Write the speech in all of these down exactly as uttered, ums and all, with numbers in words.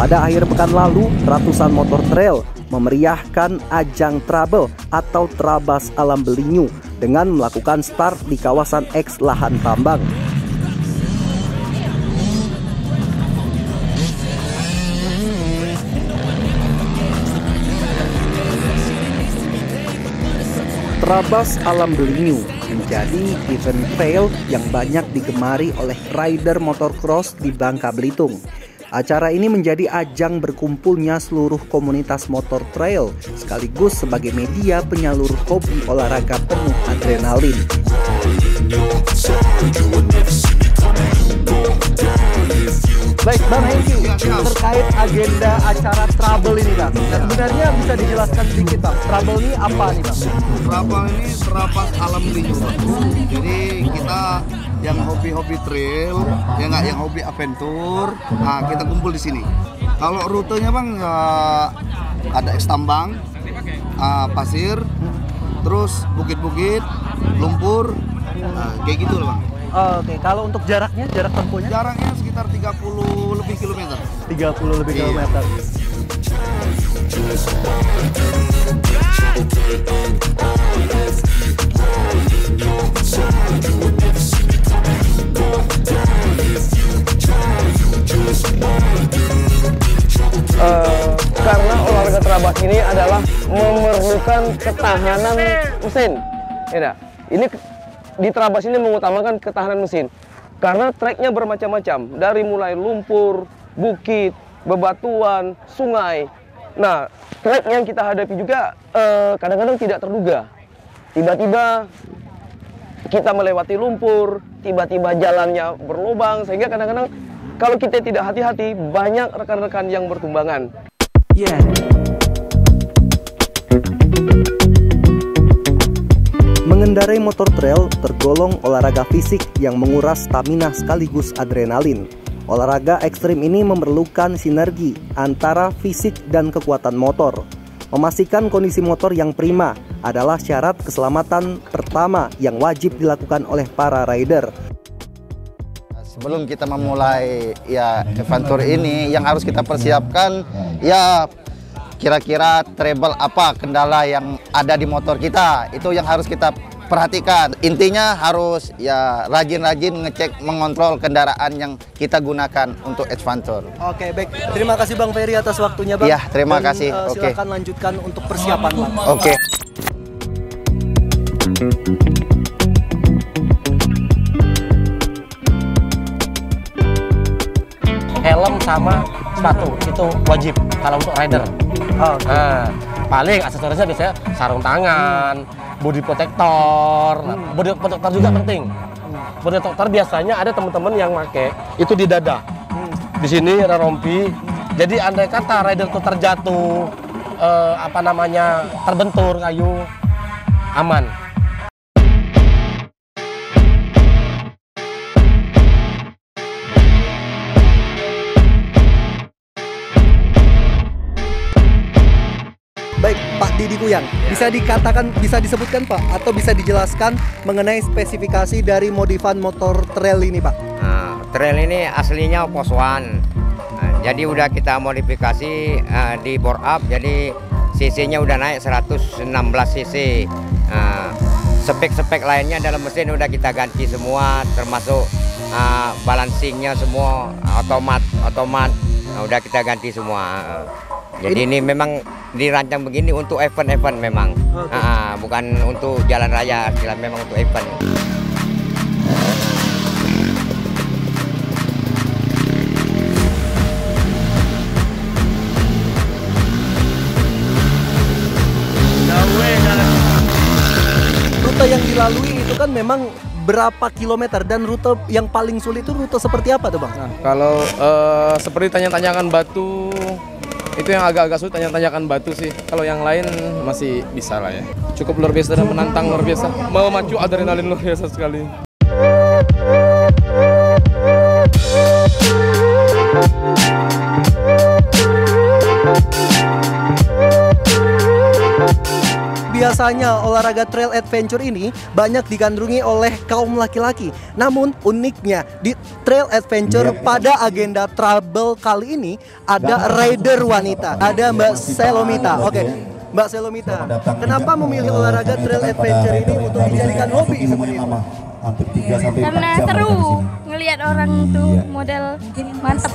Pada akhir pekan lalu, ratusan motor trail memeriahkan ajang Trouble atau Trabas Alam Belinyu dengan melakukan start di kawasan X lahan tambang. Trabas Alam Belinyu menjadi event trail yang banyak digemari oleh rider motocross di Bangka Belitung. Acara ini menjadi ajang berkumpulnya seluruh komunitas motor trail sekaligus sebagai media penyalur hobi olahraga penuh adrenalin. Baik, Bang Hengki, terkait agenda acara Trouble ini, Bang. Nah, sebenarnya bisa dijelaskan sedikit, Bang. Trouble ini apa nih, Bang? Trouble ini Trabas Alam Belinyu. Jadi kita yang hobi-hobi trail, ya nggak, yang hobi adventure, nah kita kumpul di sini. Kalau rutenya, Bang, ya, ada eks tambang, uh, pasir, terus bukit-bukit, lumpur, nah, kayak gitu loh, Bang. Oh, Oke, okay. Kalau untuk jaraknya, jarak tempuhnya? Jaraknya sekitar tiga puluh lebih kilometer. tiga puluh lebih iya. kilometer. Uh, karena olahraga Trabas ini adalah memerlukan ketahanan mesin. Ya, ini di Trabas ini mengutamakan ketahanan mesin karena treknya bermacam-macam, dari mulai lumpur, bukit, bebatuan, sungai. Nah, trek yang kita hadapi juga kadang-kadang uh, tidak terduga. Tiba-tiba kita melewati lumpur, tiba-tiba jalannya berlubang, sehingga kadang-kadang kalau kita tidak hati-hati, banyak rekan-rekan yang bertumbangan. Yeah. Mengendarai motor trail tergolong olahraga fisik yang menguras stamina sekaligus adrenalin. Olahraga ekstrim ini memerlukan sinergi antara fisik dan kekuatan motor. Memastikan kondisi motor yang prima adalah syarat keselamatan pertama yang wajib dilakukan oleh para rider. Sebelum kita memulai ya adventure ini, yang harus kita persiapkan ya kira-kira trouble apa kendala yang ada di motor kita, itu yang harus kita perhatikan. Intinya harus ya rajin-rajin ngecek, mengontrol kendaraan yang kita gunakan untuk adventure. Oke, baik. Terima kasih Bang Ferry atas waktunya, Bang. Iya, terima Dan, kasih. Uh, Oke. Silakan lanjutkan untuk persiapan, Bang. Oke. Helm sama sepatu itu wajib kalau untuk rider. Oh, okay. Nah, paling aksesorisnya biasanya sarung tangan, body protector. Nah, body protector juga penting. Body protector biasanya ada teman-teman yang pakai itu di dada. Di sini ada rompi. Jadi andai kata rider itu terjatuh, eh, apa namanya, terbentur kayu, aman. Baik, Pak Didi Kuyang, bisa dikatakan, bisa disebutkan Pak, atau bisa dijelaskan mengenai spesifikasi dari modifan motor trail ini, Pak? Nah, trail ini aslinya Pos One. Nah, jadi udah kita modifikasi uh, di bore up, jadi cc-nya udah naik seratus enam belas cc. Nah, spek-spek lainnya dalam mesin udah kita ganti semua, termasuk uh, balancingnya semua otomat, otomat. Nah, udah kita ganti semua. Jadi ini, ini memang dirancang begini untuk event-event memang, okay. Nah, bukan untuk jalan raya, memang untuk event. Rute yang dilalui itu kan memang berapa kilometer, dan rute yang paling sulit itu rute seperti apa tuh, Bang? Nah, kalau uh, seperti tanya-tanyakan batu, itu yang agak-agak sulit, tanya-tanyakan batu sih. Kalau yang lain masih bisa lah ya. Cukup luar biasa dan menantang luar biasa. Memacu adrenalin luar biasa sekali. biasanya olahraga trail adventure ini banyak digandrungi oleh kaum laki-laki. Namun uniknya di trail adventure pada agenda travel kali ini ada rider wanita, ada Mbak Selomita. Oke, Mbak Selomita, kenapa memilih olahraga trail adventure ini untuk dijadikan hobi seperti itu? Karena seru ngelihat orang tuh model mantap.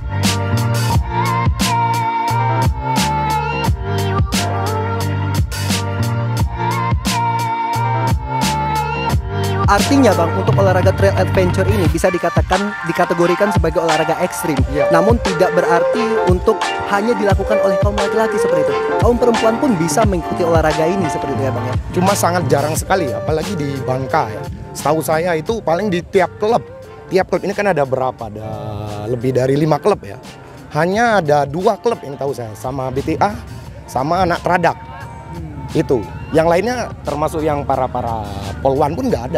Artinya Bang, untuk olahraga trail adventure ini bisa dikatakan dikategorikan sebagai olahraga ekstrim. Ya. Namun tidak berarti untuk hanya dilakukan oleh kaum laki-laki seperti itu. Kaum perempuan pun bisa mengikuti olahraga ini seperti itu ya Bang ya. Cuma sangat jarang sekali, apalagi di Bangka ya. Setahu saya itu paling di tiap klub. Tiap klub ini kan ada berapa? Ada lebih dari lima klub ya. Hanya ada dua klub yang tahu saya, sama B T A, sama anak Tradak. Hmm. Itu. Yang lainnya termasuk yang para-para polwan pun nggak ada.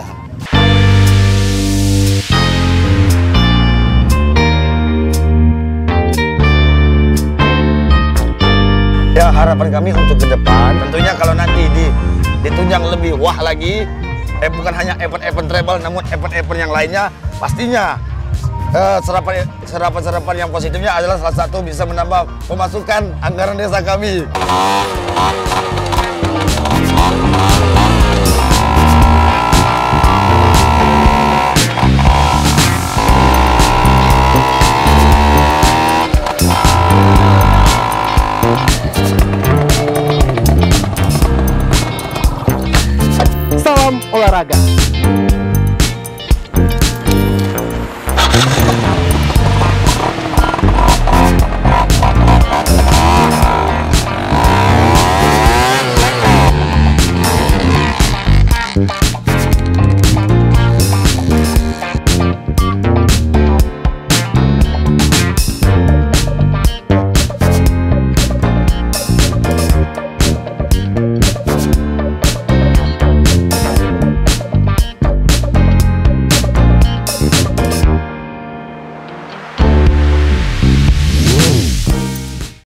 Ya, harapan kami untuk ke depan tentunya kalau nanti di, ditunjang lebih wah lagi, eh bukan hanya event-event travel namun event-event yang lainnya, pastinya eh, serapan serapan-serapan yang positifnya adalah salah satu bisa menambah pemasukan anggaran desa kami. Salam olahraga.